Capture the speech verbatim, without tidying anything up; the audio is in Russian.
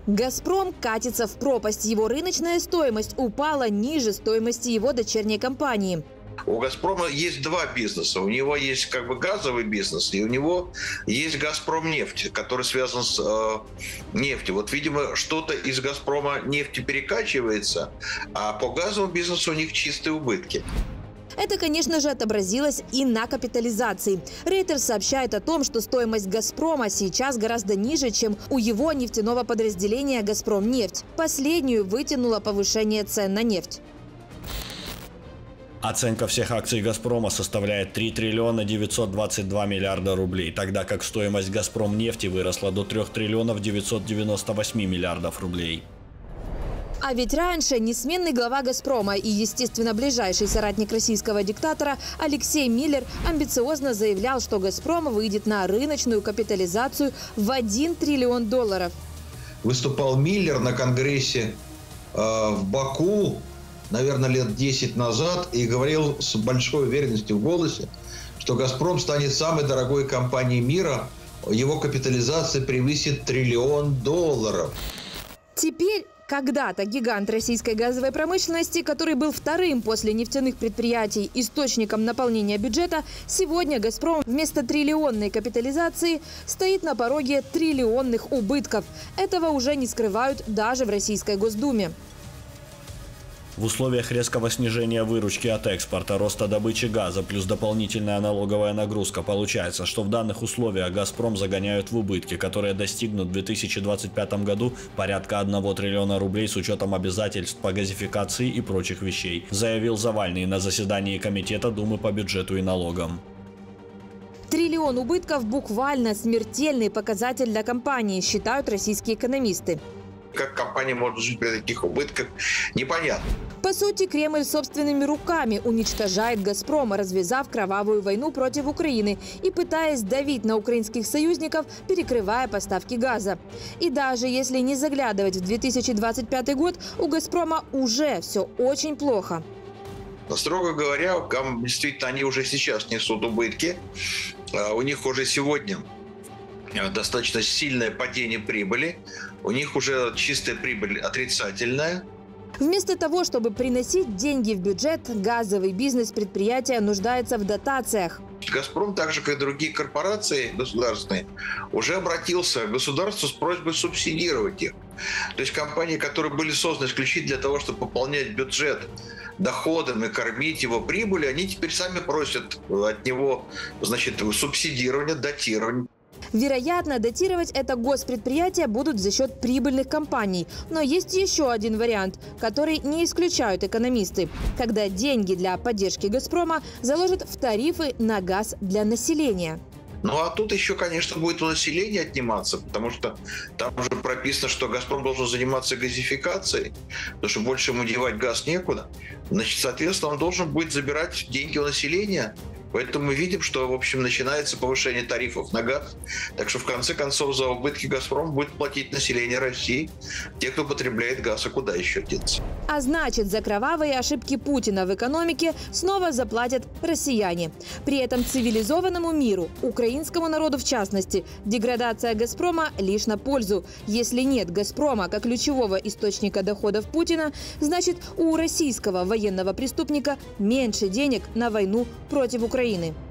«Газпром» катится в пропасть. Его рыночная стоимость упала ниже стоимости его дочерней компании. У «Газпрома» есть два бизнеса. У него есть как бы газовый бизнес, и у него есть «Газпромнефть», который связан с э, нефтью. Вот, видимо, что-то из «Газпрома» нефти перекачивается, а по газовому бизнесу у них чистые убытки. Это, конечно же, отобразилось и на капитализации. Reuters сообщает о том, что стоимость «Газпрома» сейчас гораздо ниже, чем у его нефтяного подразделения «Газпромнефть». Последнюю вытянуло повышение цен на нефть. Оценка всех акций «Газпрома» составляет три триллиона девятьсот двадцать два миллиарда рублей, тогда как стоимость «Газпромнефти» выросла до трёх триллионов девятьсот девяноста восьми миллиардов рублей. А ведь раньше несменный глава «Газпрома» и, естественно, ближайший соратник российского диктатора Алексей Миллер амбициозно заявлял, что «Газпром» выйдет на рыночную капитализацию в один триллион долларов. Выступал Миллер на конгрессе э, в Баку, наверное, лет десять назад, и говорил с большой уверенностью в голосе, что «Газпром» станет самой дорогой компанией мира, его капитализация превысит триллион долларов. Теперь когда-то гигант российской газовой промышленности, который был вторым после нефтяных предприятий источником наполнения бюджета, сегодня «Газпром» вместо триллионной капитализации стоит на пороге триллионных убытков. Этого уже не скрывают даже в Российской Госдуме. В условиях резкого снижения выручки от экспорта, роста добычи газа плюс дополнительная налоговая нагрузка получается, что в данных условиях «Газпром» загоняют в убытки, которые достигнут в две тысячи двадцать пятом году порядка одного триллиона рублей с учетом обязательств по газификации и прочих вещей, заявил Завальный на заседании Комитета Думы по бюджету и налогам. Триллион убытков – буквально смертельный показатель для компании, считают российские экономисты. Как компания может жить при таких убытках, непонятно. По сути, Кремль собственными руками уничтожает «Газпром», развязав кровавую войну против Украины и пытаясь давить на украинских союзников, перекрывая поставки газа. И даже если не заглядывать в две тысячи двадцать пятый год, у «Газпрома» уже все очень плохо. Но, строго говоря, действительно, они уже сейчас несут убытки. У них уже сегодня достаточно сильное падение прибыли. У них уже чистая прибыль отрицательная. Вместо того, чтобы приносить деньги в бюджет, газовый бизнес предприятия нуждается в дотациях. «Газпром», так же как и другие корпорации государственные, уже обратился к государству с просьбой субсидировать их. То есть компании, которые были созданы исключительно для того, чтобы пополнять бюджет доходами, кормить его прибылью, они теперь сами просят от него, значит, субсидирования, датирования. Вероятно, датировать это госпредприятия будут за счет прибыльных компаний. Но есть еще один вариант, который не исключают экономисты. Когда деньги для поддержки «Газпрома» заложат в тарифы на газ для населения. Ну а тут еще, конечно, будет у населения отниматься, потому что там уже прописано, что «Газпром» должен заниматься газификацией, потому что больше ему девать газ некуда. Значит, соответственно, он должен будет забирать деньги у населения. Поэтому мы видим, что, в общем, начинается повышение тарифов на газ. Так что, в конце концов, за убытки «Газпром» будет платить население России. Те, кто потребляет газ, а куда еще деться? А значит, за кровавые ошибки Путина в экономике снова заплатят россияне. При этом цивилизованному миру, украинскому народу в частности, деградация «Газпрома» лишь на пользу. Если нет «Газпрома» как ключевого источника доходов Путина, значит, у российского военного преступника меньше денег на войну против Украины.